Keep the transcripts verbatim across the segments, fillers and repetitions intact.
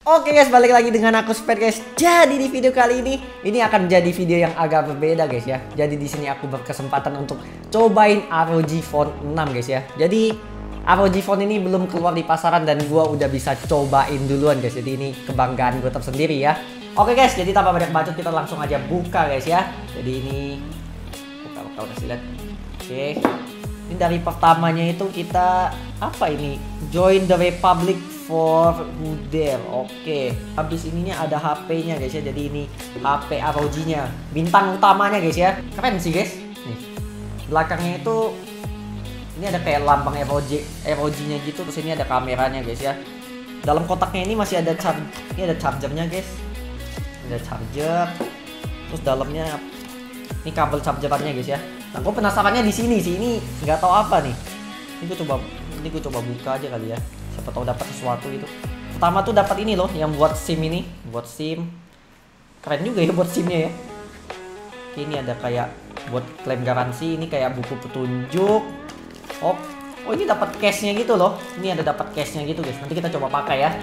Oke guys, balik lagi dengan aku Sped guys. Jadi di video kali ini ini akan jadi video yang agak berbeda guys ya. Jadi di sini aku berkesempatan untuk cobain R O G Phone enam guys ya. Jadi R O G Phone ini belum keluar di pasaran dan gua udah bisa cobain duluan guys. Jadi ini kebanggaan gue tersendiri ya. Oke guys, jadi tanpa banyak bacot kita langsung aja buka guys ya. Jadi ini buka-buka kasih lihat. Oke. Ini dari pertamanya itu kita apa ini? Join the Republic for who dare. Oke. Habis ininya ada H P-nya guys ya. Jadi ini H P R O G-nya. Bintang utamanya guys ya. Keren sih guys. Nih. Belakangnya itu ini ada kayak lambang R O G R O G-nya gitu. Terus ini ada kameranya guys ya. Dalam kotaknya ini masih ada char ini ada chargernya guys. Ada charger. Terus dalamnya ini kabel chargerannya guys ya. Nah, gue penasarannya di sini sih. Ini nggak tahu apa nih. Ini gue coba ini gue coba buka aja kali ya. Siapa tahu dapat sesuatu gitu. Pertama tuh dapat ini loh yang buat SIM ini, buat SIM. Keren juga ya buat SIM-nya ya. Oke, ini ada kayak buat klaim garansi, ini kayak buku petunjuk. Oh, oh ini dapat case-nya gitu loh. Ini ada dapat case-nya gitu guys. Nanti kita coba pakai ya.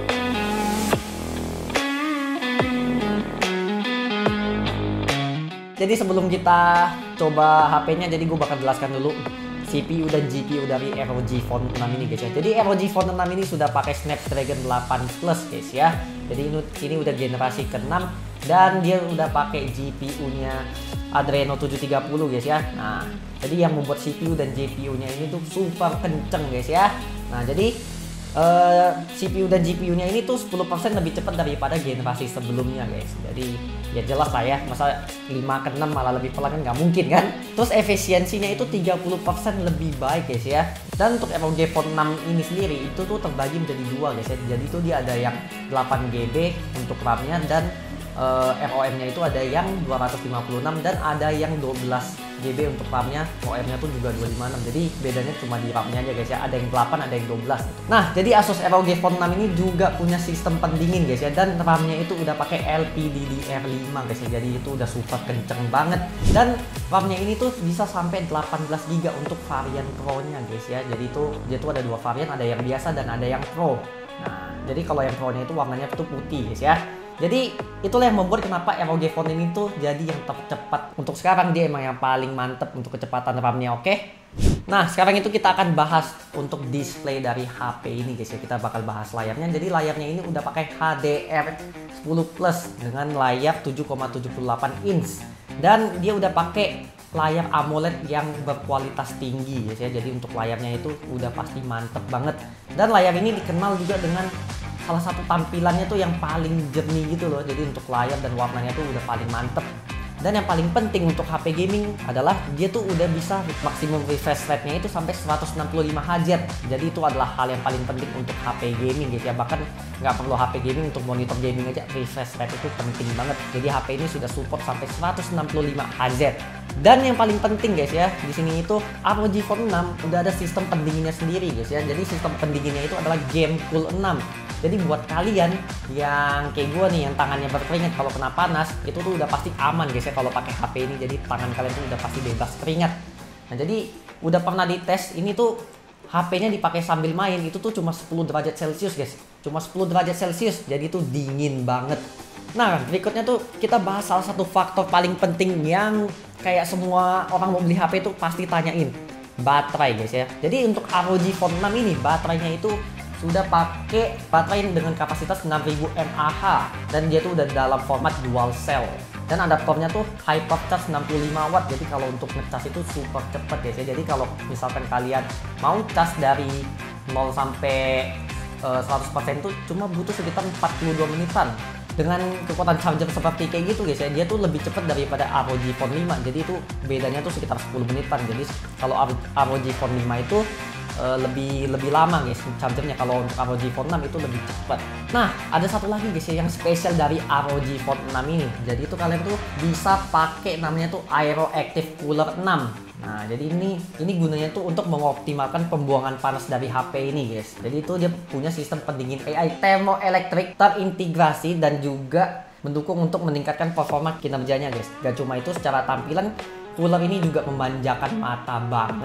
Jadi sebelum kita coba H P-nya, jadi gue bakal jelaskan dulu C P U dan G P U dari R O G Phone enam ini guys ya. Jadi R O G Phone enam ini sudah pakai Snapdragon delapan plus guys ya. Jadi ini, ini udah generasi keenam dan dia udah pakai G P U-nya Adreno tujuh tiga nol guys ya. Nah, jadi yang membuat C P U dan G P U-nya ini tuh super kenceng guys ya. Nah, jadi uh, C P U dan G P U-nya ini tuh sepuluh persen lebih cepat daripada generasi sebelumnya guys. Jadi ya jelas lah ya, masa lima ke enam malah lebih pelan kan nggak mungkin kan. Terus efisiensinya itu tiga puluh persen lebih baik guys ya. Dan untuk R O G Phone enam ini sendiri itu tuh terbagi menjadi dua guys ya. Jadi itu dia ada yang delapan G B untuk RAM-nya dan uh, ROM-nya itu ada yang dua ratus lima puluh enam dan ada yang dua belas G B untuk RAM-nya. R O M-nya tuh juga dua ratus lima puluh enam. Jadi bedanya cuma di RAM-nya aja guys ya. Ada yang delapan, ada yang dua belas gitu. Nah, jadi Asus R O G Phone enam ini juga punya sistem pendingin guys ya, dan RAM-nya itu udah pakai L P D D R lima guys ya. Jadi itu udah super kenceng banget. Dan RAM-nya ini tuh bisa sampai delapan belas giga untuk varian Pro-nya guys ya. Jadi itu dia tuh ada dua varian, ada yang biasa dan ada yang Pro. Nah, jadi kalau yang Pro-nya itu warnanya tuh putih guys ya. Jadi itulah yang membuat kenapa R O G Phone ini tuh jadi yang tercepat. Untuk sekarang dia emang yang paling mantep untuk kecepatan RAM-nya, oke? Nah, sekarang itu kita akan bahas untuk display dari H P ini guys ya. Kita bakal bahas layarnya. Jadi layarnya ini udah pakai H D R sepuluh plus dengan layar tujuh koma tujuh delapan inch. Dan dia udah pakai layar AMOLED yang berkualitas tinggi guys ya. Jadi untuk layarnya itu udah pasti mantep banget. Dan layar ini dikenal juga dengan salah satu tampilannya tuh yang paling jernih gitu loh. Jadi untuk layar dan warnanya tuh udah paling mantep. Dan yang paling penting untuk H P gaming adalah dia tuh udah bisa maksimum refresh rate-nya itu sampai seratus enam puluh lima Hz. Jadi itu adalah hal yang paling penting untuk H P gaming guys ya. Bahkan nggak perlu H P gaming, untuk monitor gaming aja refresh rate itu penting banget. Jadi H P ini sudah support sampai seratus enam puluh lima Hz. Dan yang paling penting guys ya, di sini itu R O G Phone enam udah ada sistem pendinginnya sendiri guys ya. Jadi sistem pendinginnya itu adalah GameCool enam. Jadi buat kalian yang kayak gue nih yang tangannya berkeringat kalau kena panas, itu tuh udah pasti aman guys ya kalau pakai H P ini. Jadi tangan kalian tuh udah pasti bebas keringat. Nah, jadi udah pernah dites, ini tuh H P-nya dipakai sambil main itu tuh cuma sepuluh derajat Celcius guys. Cuma sepuluh derajat Celcius. Jadi itu dingin banget. Nah, berikutnya tuh kita bahas salah satu faktor paling penting yang kayak semua orang mau beli H P itu pasti tanyain. Baterai guys ya. Jadi untuk R O G Phone enam ini baterainya itu sudah pakai baterai dengan kapasitas enam ribu mAh dan dia tuh udah dalam format dual cell. Dan adaptornya tuh Hypercharge enam puluh lima watt. Jadi kalau untuk ngecas itu super cepet guys ya. Jadi kalau misalkan kalian mau cas dari nol sampai uh, seratus persen itu cuma butuh sekitar empat puluh dua menitan. Dengan kekuatan charger seperti kayak gitu guys ya, dia tuh lebih cepat daripada R O G Phone lima. Jadi itu bedanya tuh sekitar sepuluh menitan. Jadi kalau R O G Phone lima itu uh, lebih lebih lama guys chargernya. Kalau untuk R O G Phone enam itu lebih cepat. Nah, ada satu lagi guys ya yang spesial dari R O G Phone enam ini. Jadi itu kalian tuh bisa pakai namanya tuh Aero Active Cooler enam. Nah, jadi ini ini gunanya tuh untuk mengoptimalkan pembuangan panas dari H P ini guys. Jadi itu dia punya sistem pendingin A I thermoelectric terintegrasi dan juga mendukung untuk meningkatkan performa kinerjanya guys. Gak cuma itu, secara tampilan cooler ini juga memanjakan mata banget.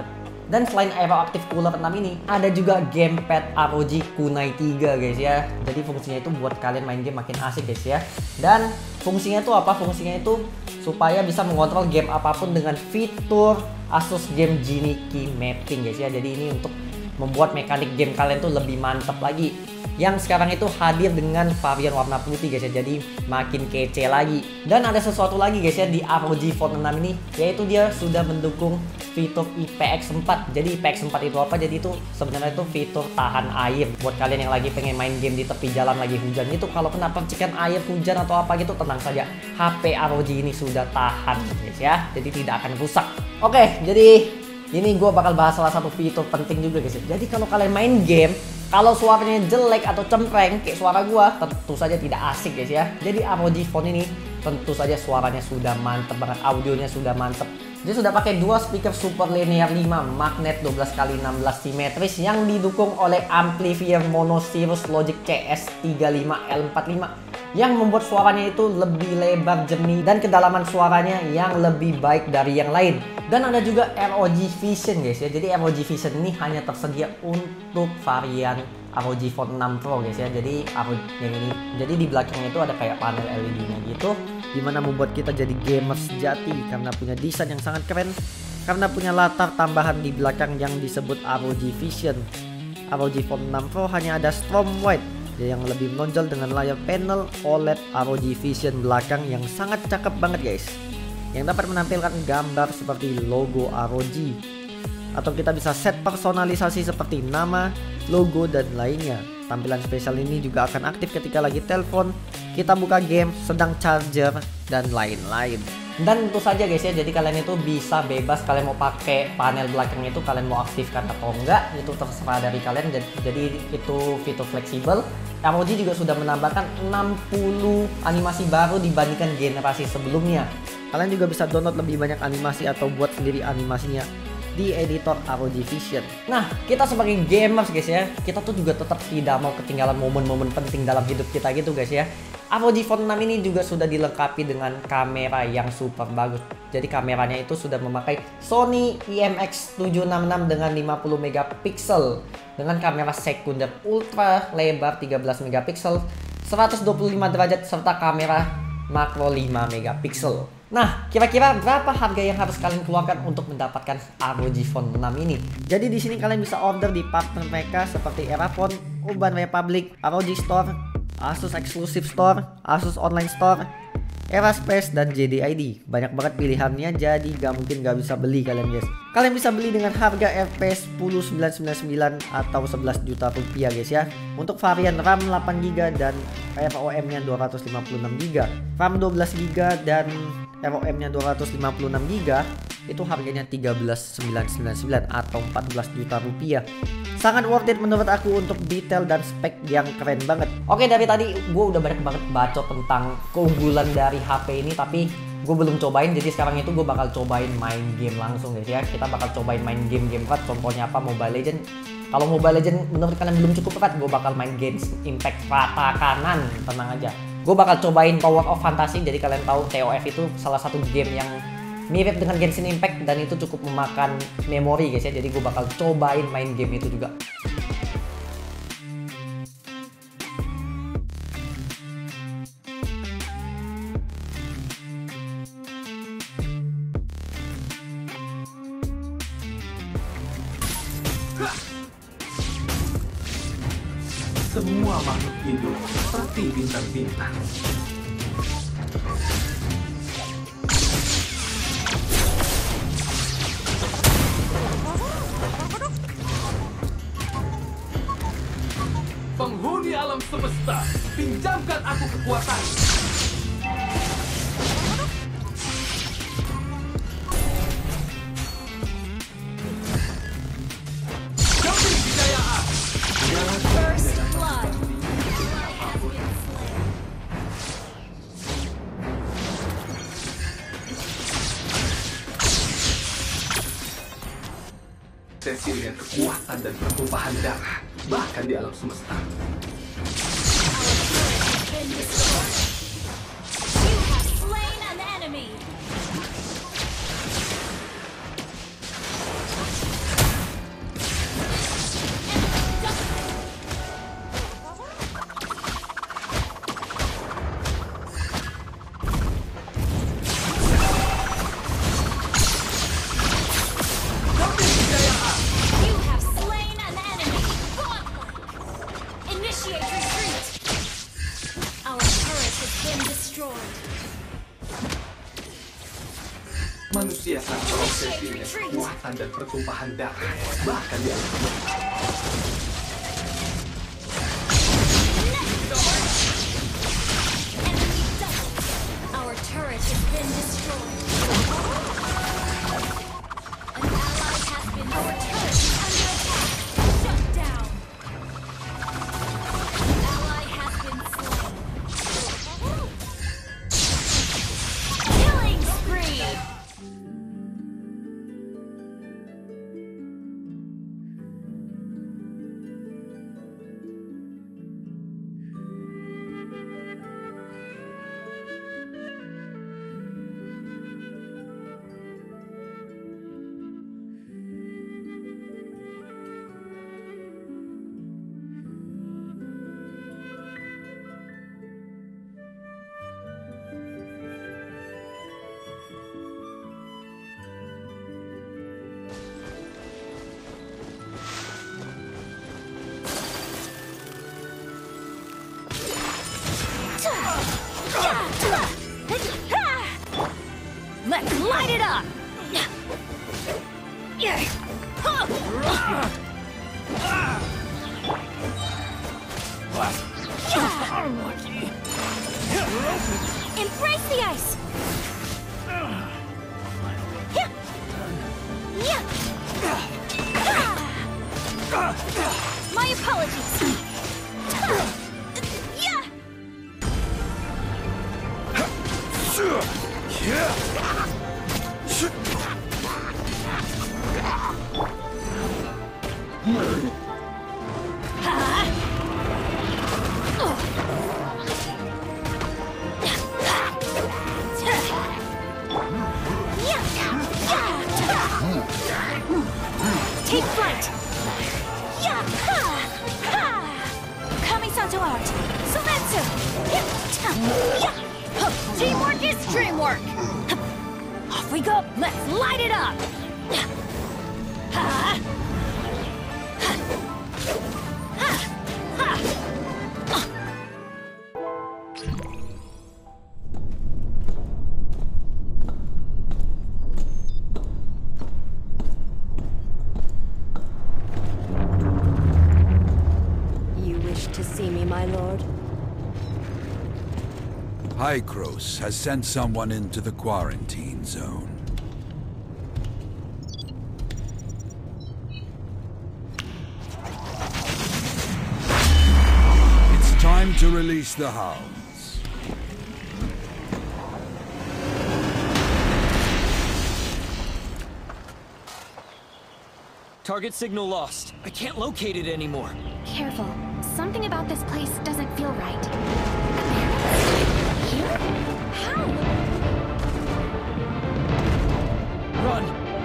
Dan selain Aero Active Cooler enam ini, ada juga gamepad R O G Kunai tiga guys ya. Jadi fungsinya itu buat kalian main game makin asik guys ya. Dan fungsinya itu apa? Fungsinya itu supaya bisa mengontrol game apapun dengan fitur Asus Game Genie Key Mapping guys ya. Jadi ini untuk membuat mekanik game kalian tuh lebih mantap lagi. Yang sekarang itu hadir dengan varian warna putih guys ya, jadi makin kece lagi. Dan ada sesuatu lagi guys ya di R O G Phone enam ini, yaitu dia sudah mendukung fitur I P X empat. Jadi I P X empat itu apa? Jadi itu sebenarnya itu fitur tahan air. Buat kalian yang lagi pengen main game di tepi jalan lagi hujan itu, kalau kena percikan air hujan atau apa gitu, tenang saja, H P R O G ini sudah tahan guys ya, jadi tidak akan rusak. Oke, jadi ini gue bakal bahas salah satu fitur penting juga guys. Jadi kalau kalian main game, kalau suaranya jelek atau cempreng kayak suara gue, tentu saja tidak asik guys ya. Jadi R O G Phone ini tentu saja suaranya sudah mantep banget, audionya sudah mantep. Dia sudah pakai dua speaker Super Linear lima magnet dua belas kali enam belas simetris yang didukung oleh amplifier mono Cirrus Logic C S tiga lima L empat lima yang membuat suaranya itu lebih lebar, jernih, dan kedalaman suaranya yang lebih baik dari yang lain. Dan ada juga R O G Vision guys ya. Jadi R O G Vision ini hanya tersedia untuk varian R O G Phone enam Pro guys ya. Jadi yang ini, jadi di belakangnya itu ada kayak panel L E D-nya gitu, dimana membuat kita jadi gamer sejati karena punya desain yang sangat keren, karena punya latar tambahan di belakang yang disebut R O G Vision. R O G Phone enam Pro hanya ada Strom White yang lebih menonjol dengan layar panel O L E D R O G Vision belakang yang sangat cakep banget guys, yang dapat menampilkan gambar seperti logo R O G, atau kita bisa set personalisasi seperti nama, logo, dan lainnya. Tampilan spesial ini juga akan aktif ketika lagi telepon, kita buka game, sedang charger, dan lain-lain. Dan tentu saja guys ya, jadi kalian itu bisa bebas, kalian mau pakai panel belakang itu kalian mau aktifkan atau enggak, itu terserah dari kalian. Jadi itu fitur fleksibel. R O G juga sudah menambahkan enam puluh animasi baru dibandingkan generasi sebelumnya. Kalian juga bisa download lebih banyak animasi atau buat sendiri animasinya di editor R O G Vision. Nah, kita sebagai gamers guys ya, kita tuh juga tetap tidak mau ketinggalan momen-momen penting dalam hidup kita gitu guys ya. R O G Phone enam ini juga sudah dilengkapi dengan kamera yang super bagus. Jadi kameranya itu sudah memakai Sony I M X tujuh enam enam dengan lima puluh megapiksel, dengan kamera sekunder ultra lebar tiga belas megapiksel, seratus dua puluh lima derajat, serta kamera makro lima megapiksel. Nah, kira-kira berapa harga yang harus kalian keluarkan untuk mendapatkan R O G Phone enam ini? Jadi di sini kalian bisa order di partner mereka seperti Erafone, Urban Republic, R O G Store, Asus Exclusive Store, Asus Online Store, Eraspace, dan J D I D. Banyak banget pilihannya, jadi gak mungkin gak bisa beli kalian guys. Kalian bisa beli dengan harga R P sepuluh sembilan sembilan sembilan atau sebelas juta rupiah guys ya. Untuk varian RAM delapan giga dan R O M-nya dua ratus lima puluh enam giga, RAM dua belas giga dan R O M-nya dua ratus lima puluh enam giga, itu harganya tiga belas sembilan sembilan sembilan atau empat belas juta rupiah. Sangat worth it menurut aku untuk detail dan spek yang keren banget. Oke, dari tadi gue udah banyak banget bacot tentang keunggulan dari H P ini, tapi gue belum cobain. Jadi sekarang itu gue bakal cobain main game langsung guys ya. Kita bakal cobain main game-game berat. Contohnya apa? Mobile Legends. Kalau Mobile Legends menurut kalian belum cukup berat, gue bakal main Genshin Impact rata kanan. Tenang aja. Gue bakal cobain Tower of Fantasy. Jadi kalian tahu T O F itu salah satu game yang mirip dengan Genshin Impact dan itu cukup memakan memori guys ya. Jadi gue bakal cobain main game itu juga. Semua makhluk hidup seperti bintang-bintang. Penghuni alam semesta, pinjamkan aku kekuatan. Demi kejayaan. First blood. Sesi dengan kekuatan dan pertumpahan darah, bahkan di alam semesta. Manusia sang proses ini kekuatan dan pertumpahan darah, bahkan di alam Our turret has been destroyed. An ally has been. Our turret is under attack. Shut down. An ally has been slain. Killing spree. Let's light it up! Embrace the ice! My apologies! Take flight! Kamisato art! Sometsu! Teamwork is dreamwork! Off we go! Let's light it up! To see me, my lord? Hykros has sent someone into the quarantine zone. It's time to release the hounds. Target signal lost. I can't locate it anymore. Careful. Something about this place doesn't feel right. Here? How? Run!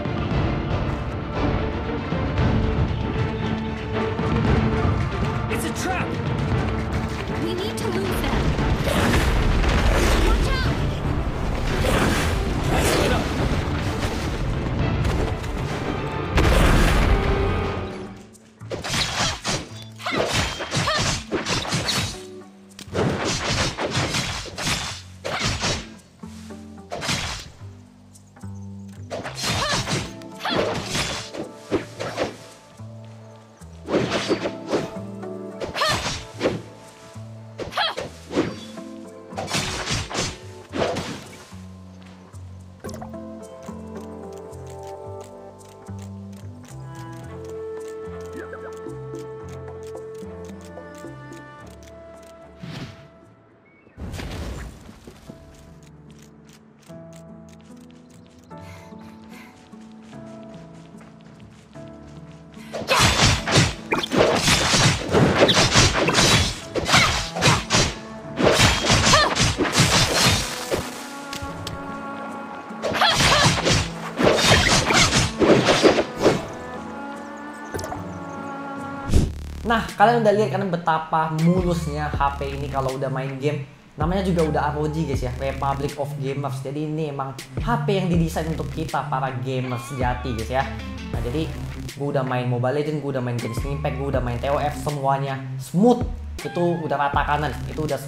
It's a trap! We need to lose them. Watch out! Split up! Nah, kalian udah lihat kan betapa mulusnya H P ini kalau udah main game. Namanya juga udah R O G guys ya, Republic of Gamers. Jadi ini emang H P yang didesain untuk kita para gamers sejati guys ya. Nah, jadi gue udah main Mobile Legends, gue udah main Genshin Impact, gue udah main T O F, semuanya smooth. Itu udah rata kanan, itu udah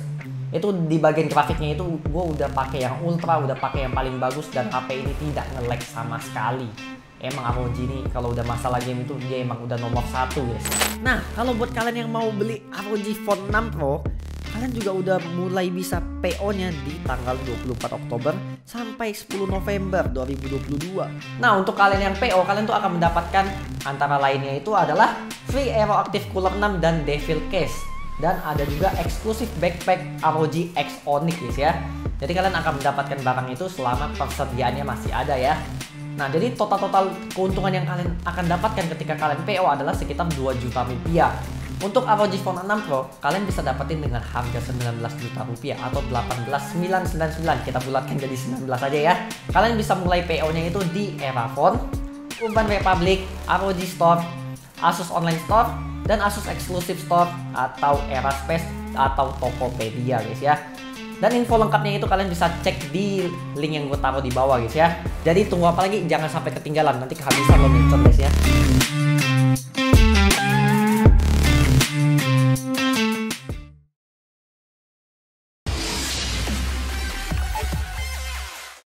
Itu di bagian grafiknya itu gue udah pakai yang ultra, udah pakai yang paling bagus, dan H P ini tidak nge-lag sama sekali. Emang R O G ini kalau udah masalah game itu dia emang udah nomor satu guys. Nah kalau buat kalian yang mau beli R O G Phone enam Pro, kalian juga udah mulai bisa P O-nya di tanggal dua puluh empat Oktober sampai sepuluh November dua ribu dua puluh dua. Nah untuk kalian yang P O, kalian tuh akan mendapatkan antara lainnya itu adalah free Aero Active Cooler enam dan Devil Case. Dan ada juga eksklusif backpack R O G X Onyx guys ya. Jadi kalian akan mendapatkan barang itu selama persediaannya masih ada ya. Nah jadi total-total keuntungan yang kalian akan dapatkan ketika kalian P O adalah sekitar dua juta rupiah. Untuk R O G Phone enam Pro, kalian bisa dapetin dengan harga sembilan belas juta rupiah atau delapan belas ribu sembilan ratus sembilan puluh sembilan. Kita bulatkan jadi sembilan belas aja ya. Kalian bisa mulai P O-nya itu di Erafone, Urban Republic, R O G Store, Asus Online Store, dan Asus Exclusive Store atau Eraspace atau Tokopedia guys ya. Dan info lengkapnya itu kalian bisa cek di link yang gue taruh di bawah guys ya. Jadi tunggu apa lagi, jangan sampai ketinggalan, nanti kehabisan lo mention guys ya.